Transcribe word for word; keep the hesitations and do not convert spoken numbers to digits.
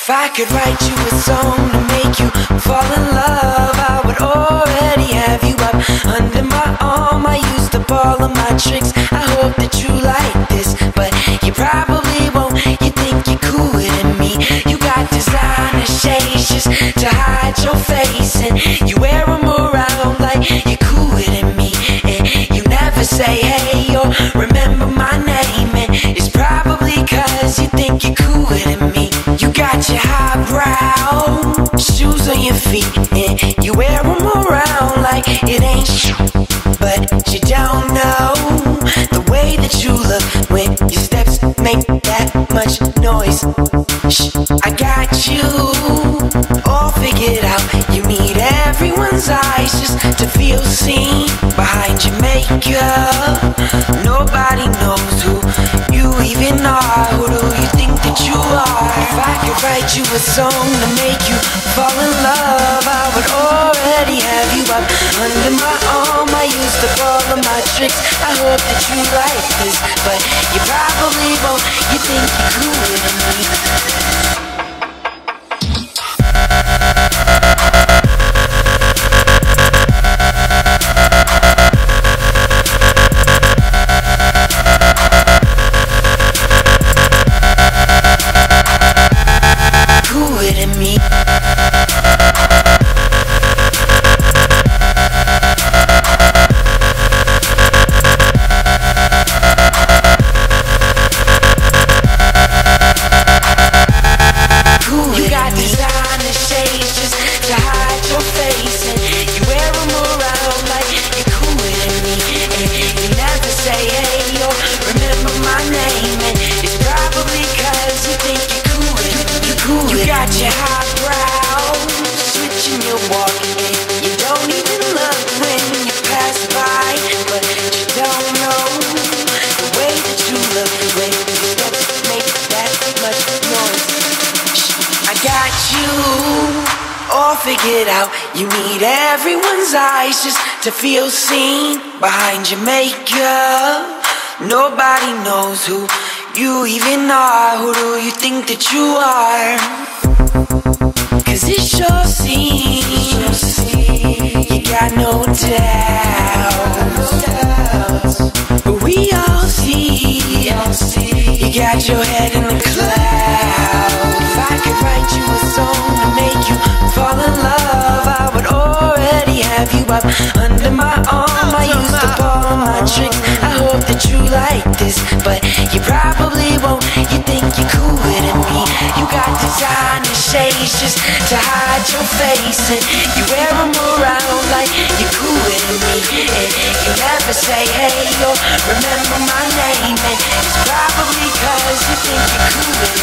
If I could write you a song to make you fall in love, I would already have you up under my arm. I used up all of my tricks, I hope that you like this, but you probably won't. You think you're cooler than me. You got designer shades just to hide your face, and you wear them around like you're cooler than me. And you never say hey or remember my name, and it's probably cause you think you're cooler than me. You got your highbrow shoes on your feet, and you wear them around like it ain't true. But you don't know the way that you look when your steps make that much noise. Shh, I got you all figured out. You need everyone's eyes just to feel seen. Behind your makeup, nobody knows who you even are. Who do you think that you are? If I could write you a song to make you fall in love, I would already have you up under my arm. I used up all of my tricks, I hope that you like this, but you probably won't. You think you're cooler than me. Your highbrow, switching your walk, and you don't even look when you pass by. But you don't know the way that you look when your steps make that much noise. Shh, I got you all figured out. You need everyone's eyes just to feel seen. Behind your makeup, nobody knows who you even are. Who do you think that you are? Cause it sure seems you got no doubts, but we all see you got your head in the clouds. If I could write you a song to make you fall in love, I would already have you up under my arm. I used up all of my tricks, I hope that you like this, but you probably won't. You think you're cooler than me. You got designer shades just to hide your face, and you wear them around like you're cooler than me. And you never say hey or remember my name, and it's probably cause you think you're cooler than me.